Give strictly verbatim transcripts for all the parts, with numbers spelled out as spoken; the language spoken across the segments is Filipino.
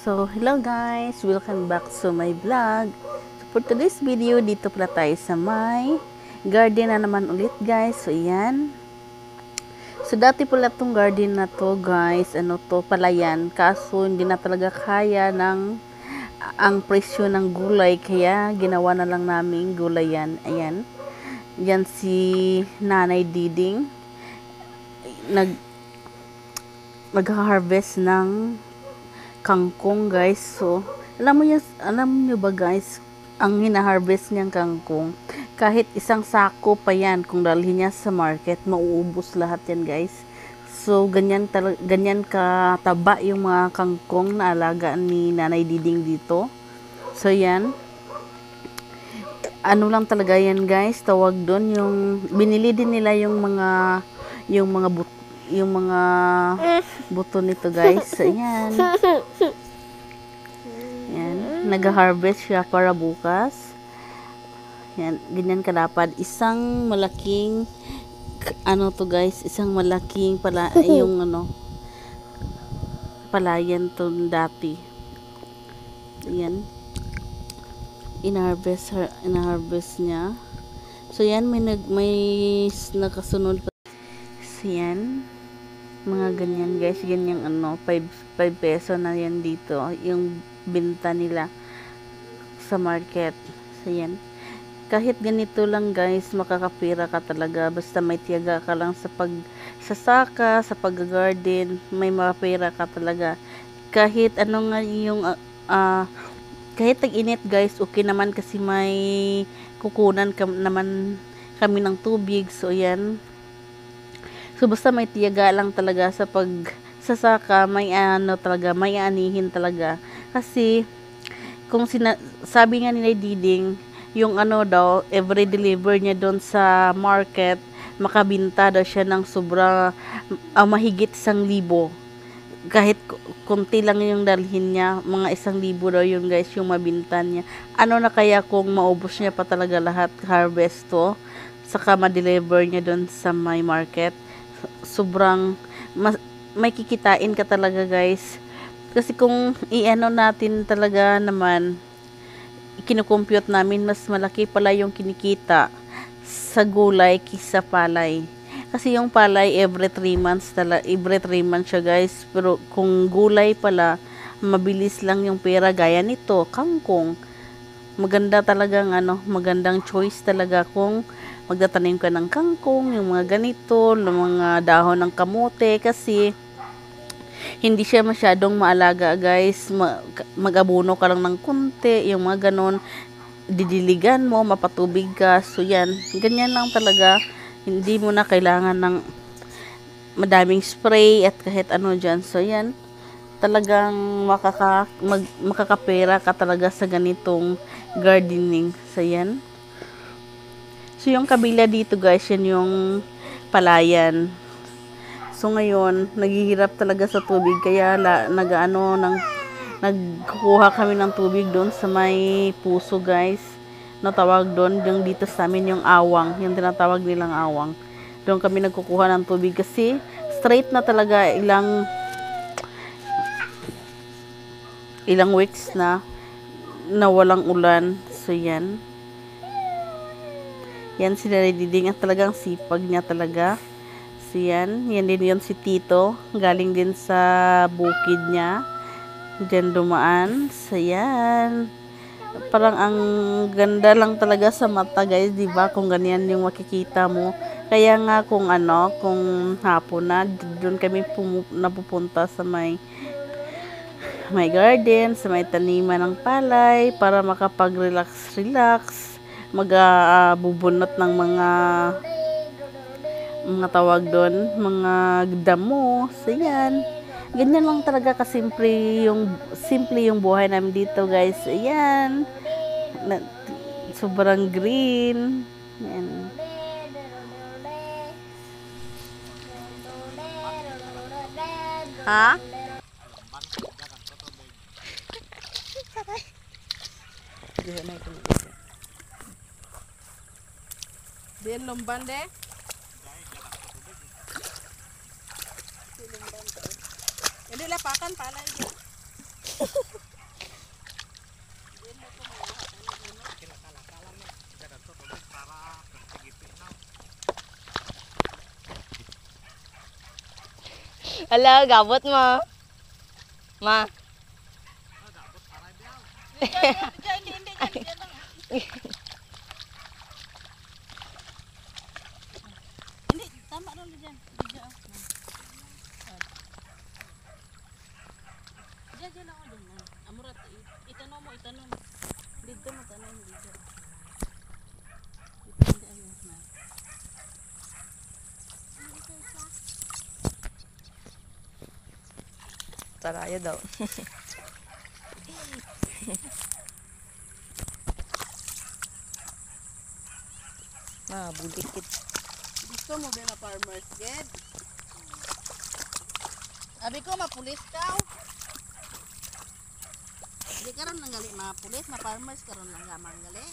So, hello guys! Welcome back to my vlog. So, for today's video, dito pala tayo sa my garden na naman ulit guys. So, ayan. So, dati pala itong garden na to guys, ano to, palayan. Kaso, hindi na talaga kaya ng ang presyo ng gulay. Kaya, ginawa na lang namin gulayan. Ayan. Yan si Nanay Diding. Nag, nag-harvest ng kangkong guys. So, alam mo yun, alam niyo ba guys, ang hina-harvest niyang kangkong, kahit isang sako pa yan, kung dalhin niya sa market, mauubos lahat yan guys. So, ganyan, ganyan kataba yung mga kangkong na alaga ni Nanay Diding dito. So, yan. Ano lang talaga yan guys, tawag doon, yung, binili din nila yung mga, yung mga buto, yung mga buto nito guys. So, yan. Yan. Nag-harvest siya para bukas. Yan. Ganyan kalapad. Isang malaking, ano to guys, isang malaking pala, yung ano, palayan to dati. Yan. In-harvest, in-harvest niya. So, yan. May, nag, may nakasunod pa. So, yan. Mga ganyan guys, ganyan ano, five peso na yan dito, yung benta nila sa market. So yan, kahit ganito lang guys, makakapira ka talaga, basta may tiyaga ka lang sa pagsasaka, sa pag-garden, may makapira ka talaga. Kahit ano nga yung, uh, uh, kahit tag-init guys, okay naman kasi may kukunan ka, naman kami ng tubig. So yan. So, basta may tiyaga lang talaga sa pagsasaka, may ano talaga, may anihin talaga. Kasi, kung sina sabi nga ni Diding, yung ano daw, every deliver niya doon sa market, makabinta daw siya ng sobra, uh, mahigit isang libo. Kahit kunti lang yung dalhin niya, mga isang libo daw yun guys, yung mabinta niya. Ano na kaya kung maubos niya pa talaga lahat, harvest to, saka ma-deliver niya doon sa my market. Sobrang mas, may kikitain ka talaga guys, kasi kung i-ano natin talaga naman, kinukompute namin, mas malaki pala yung kinikita sa gulay kisa palay. Kasi yung palay every three months talaga, every three months siya guys, pero kung gulay pala, mabilis lang yung pera. Gaya nito, kangkong, maganda talagang ano, magandang choice talaga kung magtatanim ka ng kangkong, yung mga ganito, yung mga dahon ng kamote, kasi hindi siya masyadong maalaga guys. Mag-abuno ka lang ng kunti, yung mga ganon, didiligan mo, mapatubig ka. So yan, ganyan lang talaga, hindi mo na kailangan ng madaming spray at kahit ano dyan. So yan, talagang makaka, mag, makakapera ka talaga sa ganitong gardening. So yan. So, yung kabila dito guys, yan yung palayan. So, ngayon, naghihirap talaga sa tubig. Kaya, la, nag-ano, nang, nagkukuha kami ng tubig doon sa may puso guys. No, tawag doon, yung dito sa amin, yung awang. Yung tinatawag nilang awang. Doon kami nagkukuha ng tubig kasi straight na talaga ilang ilang weeks na na walang ulan. So, yan. Yan si Nanay Diding at talagang sipag niya talaga. So yan, yan din yun si Tito. Galing din sa bukid niya. Diyan dumaan. So yan. Parang ang ganda lang talaga sa mata guys, di ba? Kung ganyan yung makikita mo. Kaya nga kung ano, kung hapon na, doon kami napupunta sa may may garden, sa may taniman ng palay para makapag-relax-relax. Mag-bubunot uh, ng mga mga tawag doon, mga damo. So yan, ganyan lang talaga kasimple yung simple yung buhay namin dito guys. Ayan, na, sobrang green. Ayan. Ha? Din lumban deh. Hindi lapakan pala ito. Ala, gabot mo. Ma. Hindi, hindi, hindi. Hindi, tama rin dyan. Diyan. Diyan, diyan ako dyan. Amurat, itanong mo, itanong mo. Dito mo, tanong mo dito. Dito, hindi ayun na. Tarayo daw. Ah, budikit. Gusto mo ba na farmer's get? Abi ko, mapulis ka. Hindi karon nang gali mga pulis, mga farmers karon lang gamang gali.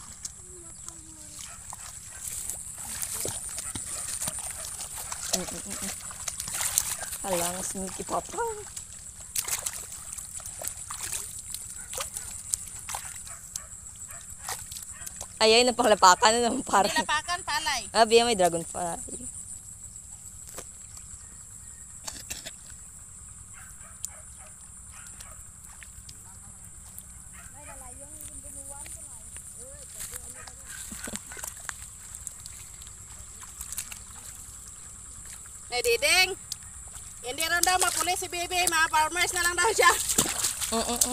Alang sneaky papa. Ay, ay, napanglapakan na naman parang. Nilapakan palay. Ah, biya may dragonfly. Nay Diding, hindi rin daw mapulis si Bibi, mga farmers na lang daw siya. Mm-mm.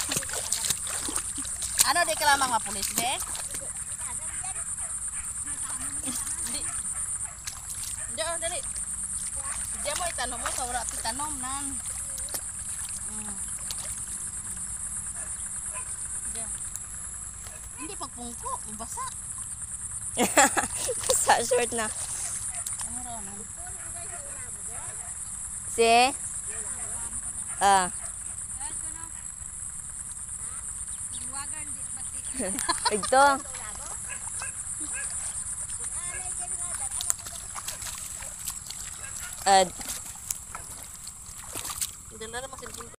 Ano di ka lamang mapulis, be? Hindi. Diyan, dali. Diyan mo itanong mo, sa wala itanom nan. Mm. Diyan. Hindi pagpungko, mabasa. Sa short na. Ano raw nan? Si? Ah. Ito. Ad. Dala na masin